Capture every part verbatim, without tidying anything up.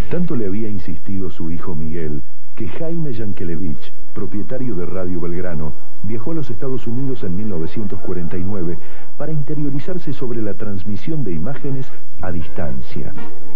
Tanto le había insistido su hijo Miguel, que Jaime Yankelevich, propietario de Radio Belgrano, viajó a los Estados Unidos en mil novecientos cuarenta y nueve para interiorizarse sobre la transmisión de imágenes a distancia.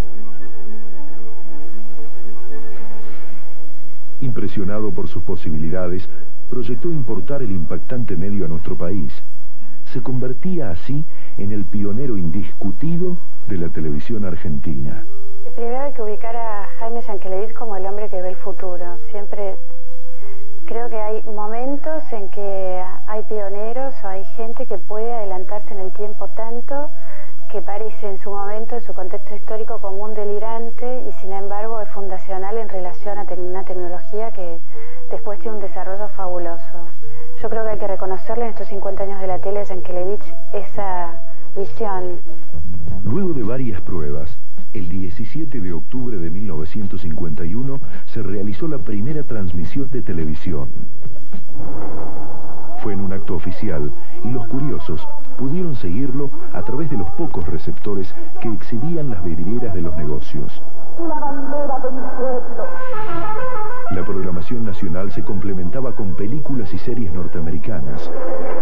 Impresionado por sus posibilidades, proyectó importar el impactante medio a nuestro país. Se convertía así en el pionero indiscutido de la televisión argentina. Primero hay que ubicar a Jaime Yankelevich como el hombre que ve el futuro. Siempre creo que hay momentos en que hay pioneros o hay gente que puede adelantarse en el tiempo tanto que parece en su momento, en su contexto histórico, como un delirante y sin embargo es fundacional en relación a una tecnología que después tiene un desarrollo fabuloso. Yo creo que hay que reconocerle en estos cincuenta años de la tele a Yankelevich esa visión. Luego de varias pruebas, el diecisiete de octubre de mil novecientos cincuenta y uno se realizó la primera transmisión de televisión. Fue en un acto oficial y los curiosos pudieron seguirlo a través de los pocos receptores que exhibían las vidrieras de los negocios. La bandera de mi pueblo. La programación nacional se complementaba con películas y series norteamericanas.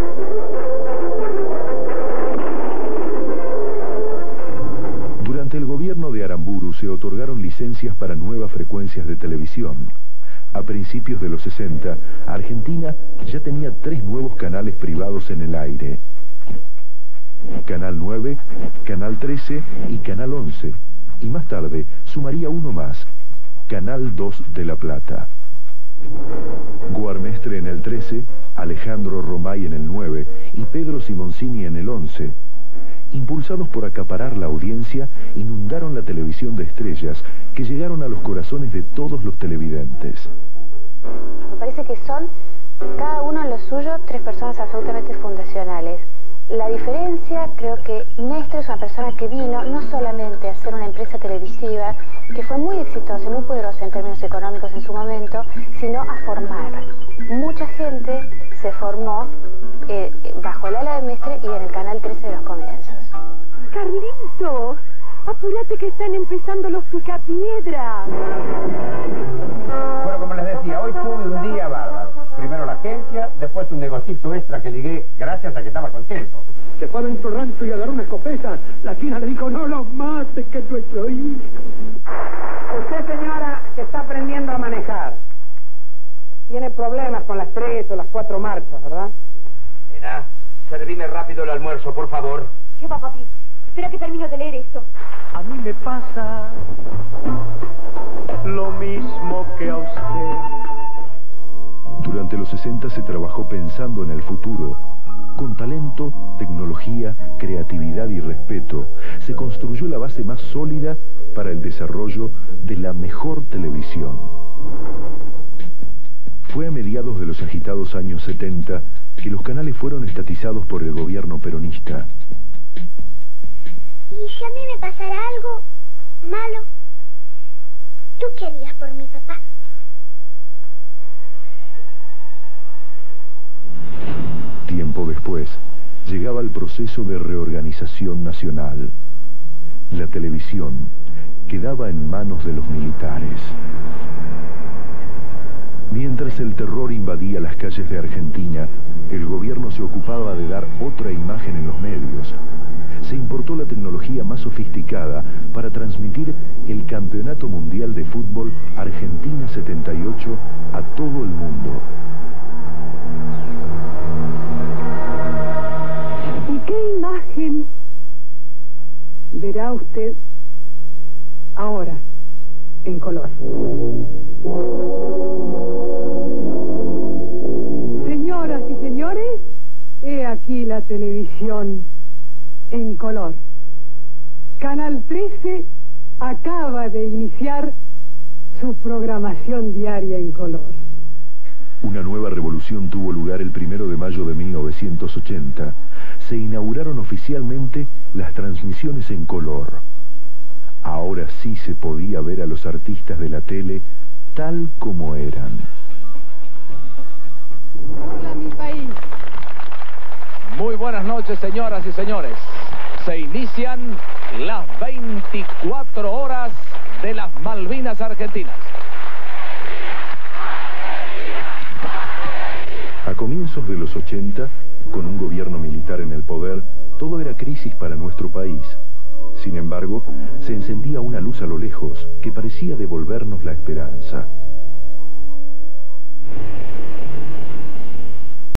Durante el gobierno de Aramburu se otorgaron licencias para nuevas frecuencias de televisión. A principios de los sesenta, Argentina ya tenía tres nuevos canales privados en el aire. Canal nueve, Canal trece y Canal once. Y más tarde sumaría uno más, Canal dos de La Plata. Guarmestre en el trece, Alejandro Romay en el nueve y Pedro Simoncini en el once. Impulsados por acaparar la audiencia, inundaron la televisión de estrellas que llegaron a los corazones de todos los televidentes. Me parece que son, cada uno en lo suyo, tres personas absolutamente fundacionales. La diferencia, creo que Mestre es una persona que vino no solamente a hacer una empresa televisiva, que fue muy exitosa y muy poderosa en términos económicos en su momento, sino a formar. Mucha gente se formó eh, bajo el ala de Mestre y en el Canal trece de los comienzos. Carlitos, apúrate que están empezando los picapiedras. Bueno, como les decía, hoy tuve un día bárbaro. Primero la agencia, después un negocito extra que ligué gracias a que estaba contento. Se fue adentro rancho y agarró una escopeta. La china le dijo, no los mates, que es nuestro hijo. Usted, señora, que está aprendiendo a manejar, tiene problemas con las tres o las cuatro marchas, ¿verdad? Nena, servime rápido el almuerzo, por favor. ¿Qué va, papi? Espera que termino de leer esto. A mí me pasa lo mismo que a usted. Durante los sesenta se trabajó pensando en el futuro. Con talento, tecnología, creatividad y respeto, se construyó la base más sólida para el desarrollo de la mejor televisión. Fue a mediados de los agitados años setenta que los canales fueron estatizados por el gobierno peronista. ¿Y si a mí me pasara algo malo? ¿Tú qué harías por mi papá? Tiempo después, llegaba el proceso de reorganización nacional. La televisión quedaba en manos de los militares. Mientras el terror invadía las calles de Argentina, el gobierno se ocupaba de dar otra imagen en los medios. Se importó la tecnología más sofisticada para transmitir el Campeonato Mundial de Fútbol Argentina setenta y ocho a todo el mundo. ¿Y qué imagen verá usted ahora en color? Señoras y señores, he aquí la televisión en color. Canal trece acaba de iniciar su programación diaria en color. Una nueva revolución tuvo lugar el primero de mayo de mil novecientos ochenta. Se inauguraron oficialmente las transmisiones en color. Ahora sí se podía ver a los artistas de la tele tal como eran. Hola, mi país. Muy buenas noches, señoras y señores. Se inician las veinticuatro horas de las Malvinas. Malvinas Argentinas. A comienzos de los ochenta, con un gobierno militar en el poder, todo era crisis para nuestro país. Sin embargo, se encendía una luz a lo lejos que parecía devolvernos la esperanza.